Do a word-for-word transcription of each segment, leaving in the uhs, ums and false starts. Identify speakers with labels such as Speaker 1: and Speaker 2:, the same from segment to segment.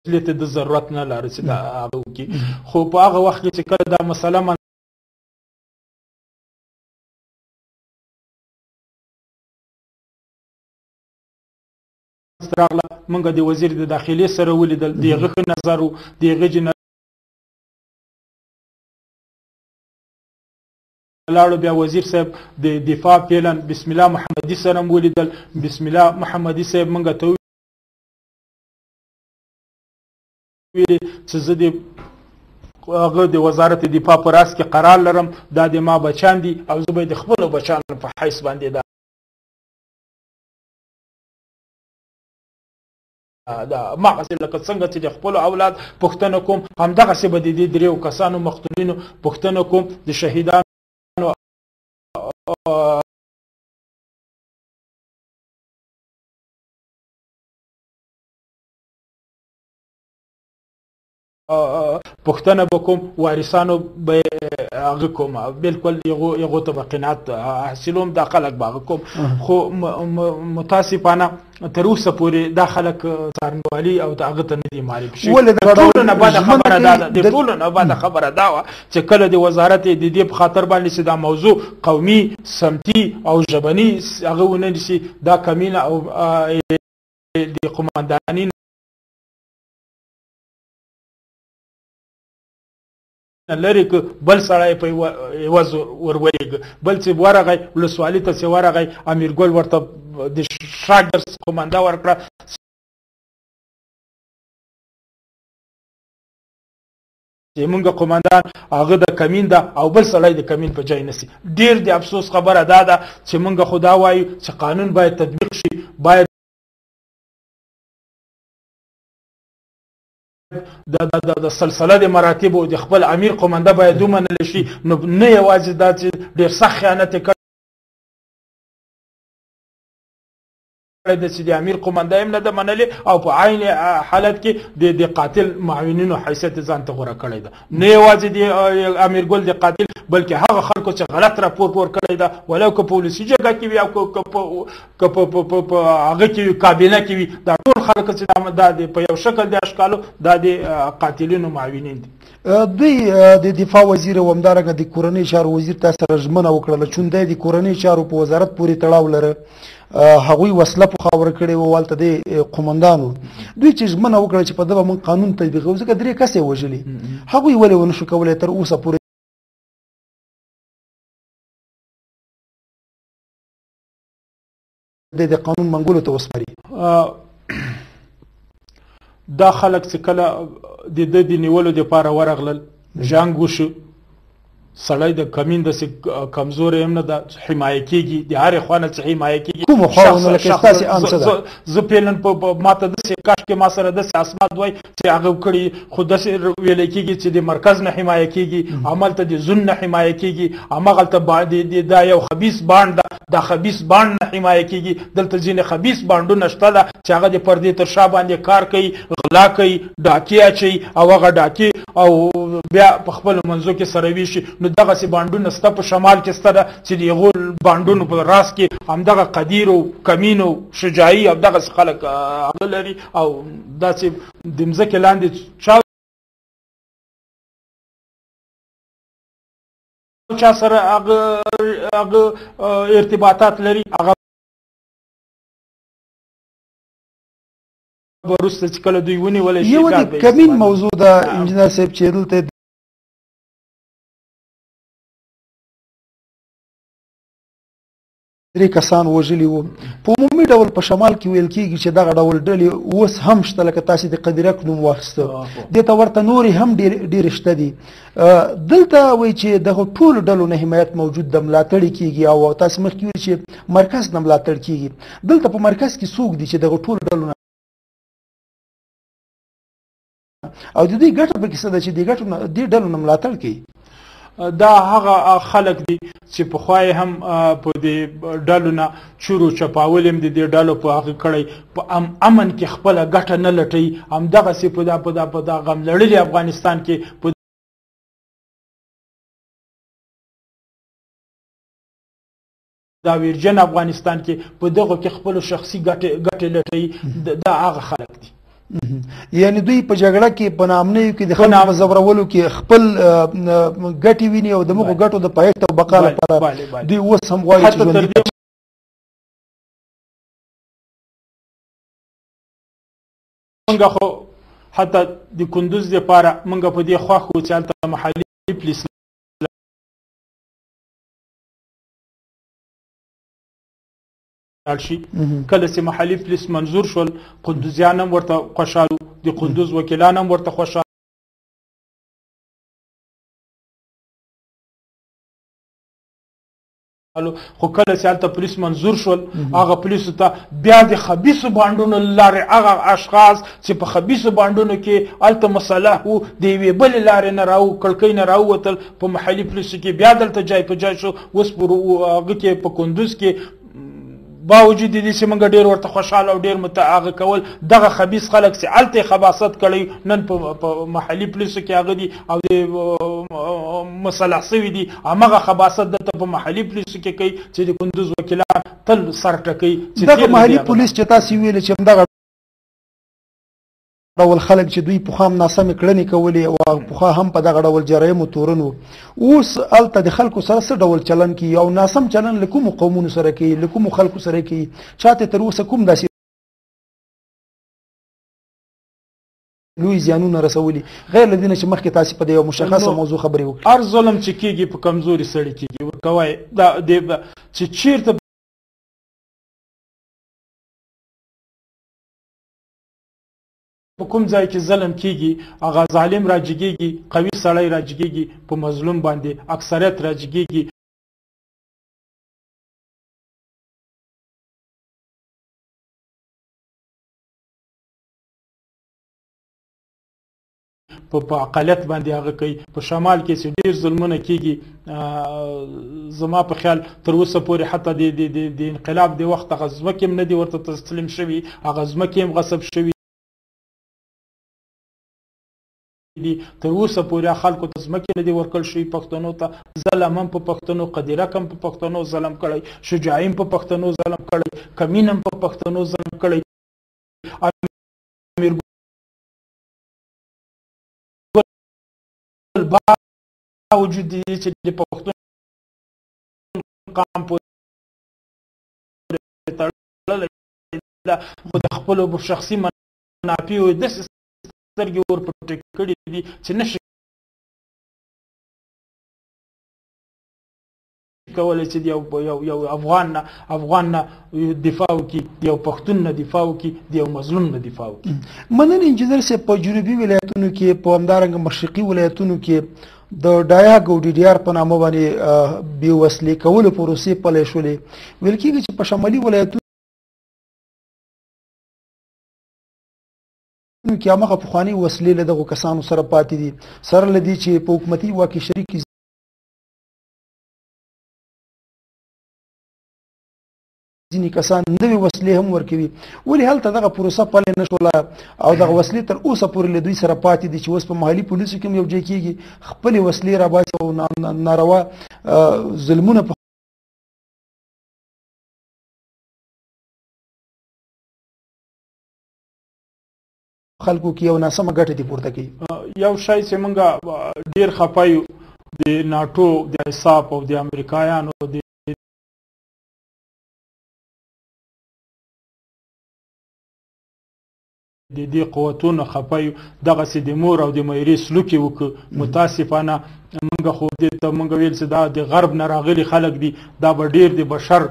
Speaker 1: وسیلې ته د ضرورت نه لري چې دا هغه وکړي خو په هغه وخت کې چې کله دا مسله راغله موږ د وزیر د داخلي سره ولیدل د هغه ښه نظر و د هغه لاړو بیا وزیر صاحب د دفاع فعلا بسم الله محمدي سره هم ولیدل بسم الله محمدي صاحب موږ ته ویلي چې زه د هغه د وزارت دفاع په راس کې قرار لرم دا د ما بچیان دي او زه باید د خپلو بچیانو په حیث باندې دا دا مغسې لکه څنګه چې د خپلو اولاد پوښتنه کوم همدغسې به د دې دریو کسانو مقتولینو پوښتنه کوم د شهیدانو پوښتنه به کوم وارثانو به هغه کوم بالکل یغو ته به قناعت حاصلوم دا خلک به هغه کوم خو متاسفانه تر اوسه پورې دا خلک څارنوالي او د هغه ته نه دي معرفي شوي د ټولو نه بعده خبره دا ده د ټولو نه بعده خبره دا وه چې کله د وزارت د دې په خاطر باندې چې دا موضوع قومي سمتي او ژبني هغه ونه نیسي دا کمینه او د قمانداني لري که بل سړی په عوض ورولېږه بل چې ورغی ولسوالي ته چې ورغی امیرګل ورته د شاګرد قومانده ورکړه چې مونږ قوماندان هغه د کمین ده او بل سړی د کمین په ځای نسی ډېر د افسوس خبره دا ده چې مونږ خو دا وایو چې قانون باید تطبیق شي باید د د سلسله د مراتب او د خپل امیر قومنده باید ومنل شي نو نه یوازې دا چې ډېر سخت خیانت یې کړی ده چې د امیر قومنده هم نه ده منلې او په عین حالت کې د قاتل معاونینو حیثیت ځان ته غوره کړی ده نه یوازې د امیرګل د قاتل بلکې هغه خلکو چې غلط راپور پور کړی ده ولو که په ولسي جرګه کې وي او که په هغه کې وي کابینه کې وي دا ټول خلک چې دا په یو شکل د اشکالو دا د قاتلینو معاونین دي
Speaker 2: دوی د دفاع وزیر او همدارنګه د کورنۍ چارو وزیر تاسو سره ژمنه وکړله چې دی د کورنۍ چارو په وزارت پورې تړاو لره هغوی وسله په خاوره کړې وه والته د قومندانو دوی چې ژمنه وکړه چې په دغه موږ قانون تطبیقوو ځکه درې کسې یې وژلي هغوی ولې ونه شو کولی تر اوسه پورې د قانون منګولو ته وسپاري
Speaker 1: دا خلک چې کله د ده د نیولو دپاره ورغلل جنګ وشو سړی د کمین داسې کمزوری هم نه ده حمایه کېږي د هرې خوا نه چې حمایه کېږي
Speaker 2: کومه خواونه لکه ستاسې عام څه ده
Speaker 1: زه فعلا ما ته داسې کاشکې ما سره داسې اسناد وای چې هغه کړي خو داسې ویلی کېږي چې د مرکز نه حمایه کېږي هملته د زون نه حمایه کېږي همغلته دا یو خبیث بانډ ده دا خبیث بانډ نه حمایه کېږي دلته ځینې خبیث بانډونه شته ده چې هغه د پردې تر شا باندې کار کوي غلا کوي ډاکې اچوي او هغه ډاکې او بیا په خپلو منځو کې سره ویشي نو دغسې بانډونه شته په شمال کې شته ده چې د هغو بانډونو په راس کې همدغه قدیر او کمین او شجاعي او دغسې خلک هغه لري او داسې د مځکې لاندې چا چا سره هغه ارتباطات لري هغه وروسته چې کله دوی ونیولی شي
Speaker 2: یو د کمین موضوع ده انجینر صاحب چې دلته درې کسان وژلي وو په عمومي ډول په شمال کې ویل کېږي چې دغه ډول ډلې اوس هم شته لکه تاسې د قدرک نوم واخیسته دې ته ورته نورې هم ډېرې شته دي دلته وایي چې دغه ټولو ډلو نه حمایت موجود ده ملاتړ کېږي او تاسې مخکې ویل چې مرکز نه ملاتړ کېږي دلته په مرکز کې څوک دي چې دغه ټولو ډلو نه او د دوی ګټه پکې څه ده چې دې ګټو دې ډلو نه ملاتړ کوي
Speaker 1: دا هغه خلک دي چې پخوا یې هم په دې ډلو نه چورو چپاول هم د دې ډلو په هغه کړی په امن کې خپله ګټه نه لټوي همدغسې په دا په دا په دا غم لړلي افغانستان کې په دا ویرجن افغانستان کې په دغو کې خپلو شخصي ګټې لټوي دا هغه خلک دي
Speaker 2: یعنی دوی په جګړه کې په نامنیو کې د خلکو په زورولو کې خپل ګټې ویني او د مغو ګټو د پایښت او بقا لپاره دوی اوس هم غواړي چې ژوندي
Speaker 1: منګه خو حتی د کندوز لپاره منګه په دې خوا خو چې هلته محلي پولیس شي کله چې محلي پولیس منظور شول قندوزیان هم ورته خوشحال د قندوز وکیلان هم ورته خوشحال خو کله چې هلته پولیس منظور شول هغه پولیسو ته بیا د خبیثو بانډونو له لارې هغه اشخاص چې په خبیثو بانډونو کې هلته مسلح وو د یوې بلې لارې نه راو کړکۍ نه راووتل په محلي پولیسو کې بیا دلته جای په جای شو اوس په هغه کې په کندوز کې باوجود دې چې موږ ډېر ورته خوشحاله او ډېر متعاغه کول دغه خبیث خلک چې هلته یې خباثت کړی نن په محلي پولیسو کې هغه دي او د مسلح سوي دي همغه خباثت دلته په محلي پولیسو کې کوي چې د کندوز وکیلان تل سر ټکوي
Speaker 2: دغه محلي پولیس چې تاسې ویلې چې همدغه ډول خلک چې دوی پخوا هم ناسمې کړنې کولې او پخوا هم په دغه ډول جرایمو تورن وو اوس هلته د خلکو سره څه ډول چلن کوي او ناسم چلن له کومو قومونو سره کوي له کومو خلکو سره کوي چاته تر اوسه کوم داسې لوی زیانونه رسولي غیر له دې نه چې مخکې تاسې په دې یو مشخصه موضوع خبرې وکړي
Speaker 1: هر ظلم چې کېږي په کمزوري سړي کېږي ورته وایي دا چې چېرته په کوم ځای کې ظلم کېږي هغه ظالم راجګېږي قوي سړی راجګېږي په مظلوم باندې اکثریت راجګېږي په اقلیت باندې هغه کوي په شمال کې چې ډېر ظلمونه کېږي زما په خیال تر اوسه پورې حتی د انقلاب د وخت هغه ځمکې هم نه دي ورته تسلیم شوي هغه ځمکې هم غصب شوي دي تر اوسه پورې خلکو ته ځمکې نه دي ورکړل شوي پښتنو ته ظلم هم په پښتنو قدیرک هم په پښتنو ظلم کړی شجاعي هم په پښتنو ظلم کړی کمین هم په پښتنو ظلم کړی امیر باوجود دي چې د پښتون قام پورې تړلی ده خو د خپلو شخصي منافعو داسې سترګې ورپټې کړي دي چې نشي کولی چې د یو افغان نه افغان نه دفاع وکړي د یو پښتون نه دفاع وکړي د یو مظلوم نه دفاع وکړي
Speaker 2: مننه انجینر صاحب په جنوبي ولایتونو کې په همدارنګه مشرقي ولایتونو کې د ډایاګ او ډي ډي آر په نامه باندې بې وسلې کولو پروسې پلی شولې ویل کېږي چې په شمالي ولایتونو کې همغه پخواني وسلې له دغو کسانو سره پاتې دي سره له دې چې په حکومتي واک کې شریک ځینې کسان نوې وسلې هم ورکوي ولې هلته دغه پروسه پلی نه شوله او دغه وسلې تر اوسه پورې له دوی سره پاتې دي چې اوس په محلي پولیسو کې هم یو ځای کېږي خپلې وسلې راباسي او ناروا ظلمونه په خلکو کې یو ناسمه ګټه دي پورته کوي
Speaker 1: یو شی چې موږ ډېر خفه یو د ناټو د ایساف او د امریکایانو د د دې قوتونو خفه یو دغسې د مور او د میرې سلوک یې وکړو متاسفانه موږ خو دې ته موږ ویل چې دا د غرب نه راغلي خلک دي دا به ډېر د بشر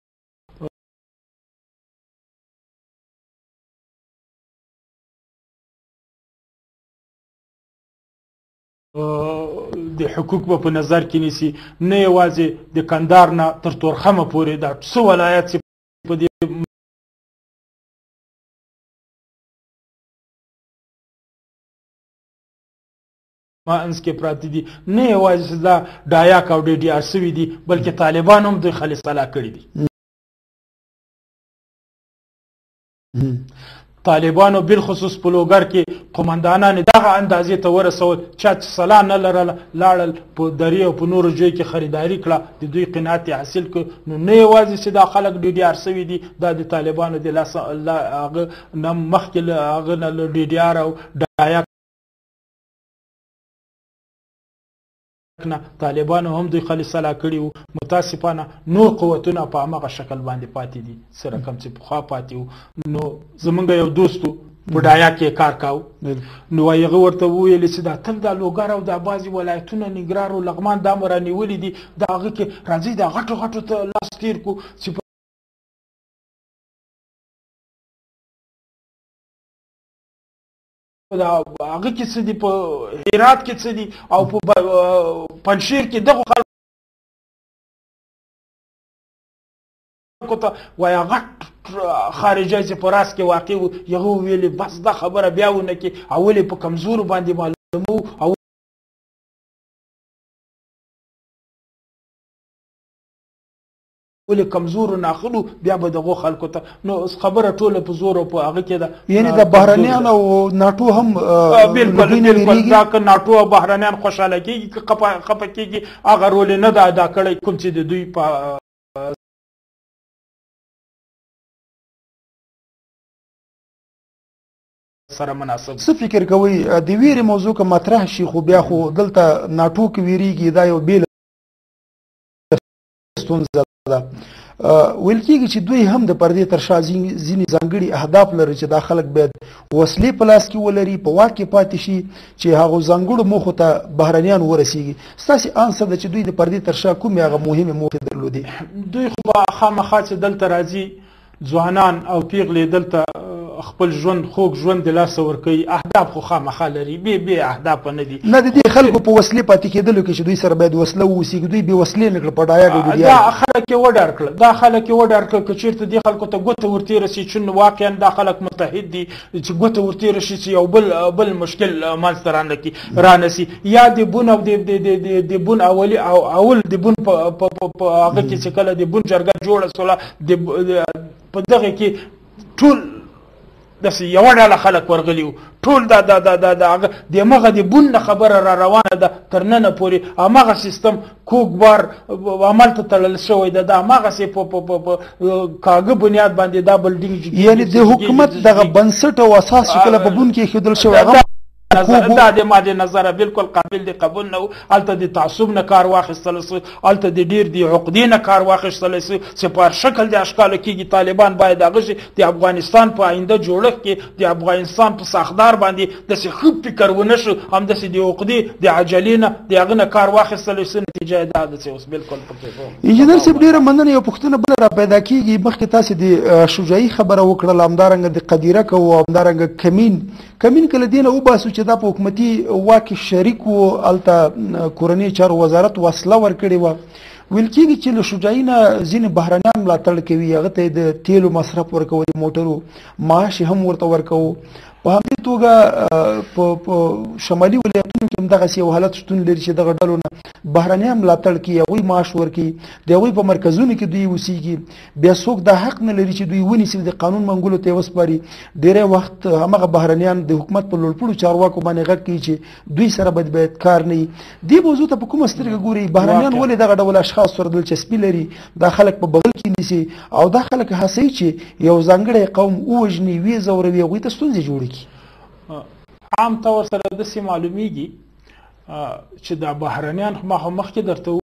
Speaker 1: د حقوق به په نظر کې نیسي نه یوازې د کندهار نه تر تورخمه پورې دا څه ولایت چې په دې مانس کې پراته دي نه یوازې دا ډایاک او ډي ډي آر سوي دي بلکې طالبان هم دوی خالص طلاق کړي دي طالبانو بالخصوص په لوګر کې قومندانان دغه اندازې ته ورسول چا چې سلا نه لرله لاړل په درې او په نورو ځایو کې خریداري کړه د دوی قناعت یې حاصل کړ. نو نه یوازې چې دا خلک ډي ډي آر سوي دي دا د طالبانو د لاس هغه نه مخکې له هغه نه له ډي ډي آر او ډایا نه طالبانو هم دوی خالي سلا کړي وو. متاسفانه نور قوتونه په همغه شکل باندې پاتې دي سره کم چې پخوا پاتې وو. نو زمونږ یو دوست په ډایا کې کار کاو نو هغه ورته وویل چې دا تل دا لوګر او دا بعضې ولایتونه نګرار او لغمان دا مو رانیولي دي د هغه کې راځئ دا غټو غټو ته لاس تېر کړو چې هغه کې څه دي په هرات کې څه دي او په پنجشیر کې دغو خلکو ته وایي غټ خارجي چې په راس کې واقع وو. هغه وویلې بس دا خبره بیا ونه کړي او ولې په کمزورو باندې معلومو او ولې کمزورو ناخلو بیا به دغو خلکو ته نو خبره ټوله په زور او په هغه کې ده.
Speaker 2: یعنی د بهرنیان او ناټو هم
Speaker 1: بالکل بالکل دا که ناټو او بهرنیان خوشحاله کېږي که خفه کېږي هغه رول یې نه ده ادا کړی کوم چې د دوی په سره مناسب.
Speaker 2: څه فکر کوئ د ویرې موضوع که مطرح شي خو بیا خو دلته ناټو کې ویریږي دا یو بېله ستونزه ده. ویل کېږي چې دوی هم د پردې تر شا ځینې ځانګړي اهداف لري چې دا خلک باید وسلې په لاس کې ولري په واک کې پاتې شي چې هغو ځانګړو موخو ته بهرنیان ورسیږي. ستاسې ان څه ده چې دوی د پردې تر شا کومې هغه مهمې موخې درلودې؟
Speaker 1: دوی خو به خامخا چې دلته راځي ځوانان او پیغلې دلته خپل ژوند خوږ ژوند د لاسه ورکوي اهداف خو خامخا لري بې بې اهداف نه دي.
Speaker 2: نه د دې خلکو په وسلې پاتې کېدلو کې چې دوی سره باید وسله ووسېږي دوی بې وسلې نه کړه په ډایا
Speaker 1: دا خلک یې وډار کړه دا خلک یې وډار کړه که چېرته دې خلکو ته ګوته ورتېره شي چې واقعا دا خلک متحد دي چې ګوته ورتېره شي چې یو بل بل مشکل منځته رانسي یا د بون او د بون اولي اول د بون په هغه کې چې کله د بون جرګه جوړه سوله په دغه کې ټول داسې یوه ډله خلک ورغلي وو ټول دا د همغه د بون نه خبره را روانه ده تر ننه پورې همغه سیستم کوږ بار عمل ته تړل شوی ده د همغسې په کاږه بنیاد باندې دا بلډینګ
Speaker 2: یعنې د حکومت دغه بنسټ او اساس چې کله په بون کې ایښودل شوی هغه
Speaker 1: دا د ماده نظره بالکل قابل د قبول نه و. هلته د تعصب نه کار واخیستلی سو هلته د ډېر د عقدې نه کار واخیستلی سو چې په هر شکل د اشکالو کېږي طالبان باید هغه شي د افغانستان په آینده جوړښت کې د افغانستان په ساختار باندې داسې ښه فکر ونه شو همداسې د عقدې د عجلې نه د هغه نه کار واخیستلی سو نتیجه یې دا ده چې اوس بالکل پکې
Speaker 2: انجینر صاحب ډېره مننه. یو پوښتنه بله را پیدا کېږي مخکې تاسې د شجاعي خبره وکړله همدارنګه د قدیره کوو همدارنګه کمین کمین که له دې نه وباسو چې دا په حکومتي واک شریک وو هلته کورنۍ چارو وزارت وسله ورکړې وه ویل کېږي چې له شجاعي نه ځینې بهرنیان ملاتړ کوي هغه ته د تیلو مصرف ورکوو د موټرو معاش هم ورته ورکوو. په همدې توګه په شمالي ولایتونو کې هم دغسې یو حالت شتون لري چې دغه ډلو نه بهرنیان ملاتړ کوي هغوی معاش ورکوي د هغوی په مرکزونو کې دوی اوسېږي بیا څوک دا حق نه لري چې دوی ونیسي د قانون منګولو ته یې وسپاري. ډېری وخت همغه بهرنیان د حکومت په لوړپوړو چارواکو باندې غږ کوي چې دوی سره باید باید کار نه وي. دې موضوع ته په کومه سترګه ګوري بهرنیان ولې دغه ډول اشخاص سره دلچسپي لري دا خلک په بغل کې نیسي او دا خلک هڅوي چې یو ځانګړی قوم ووژني ویې ځوروي هغوی ته ستونزې جوړې کړي؟
Speaker 1: عام طور سره داسې معلومیږي چې دا بهرنیان ما خو مخکې درته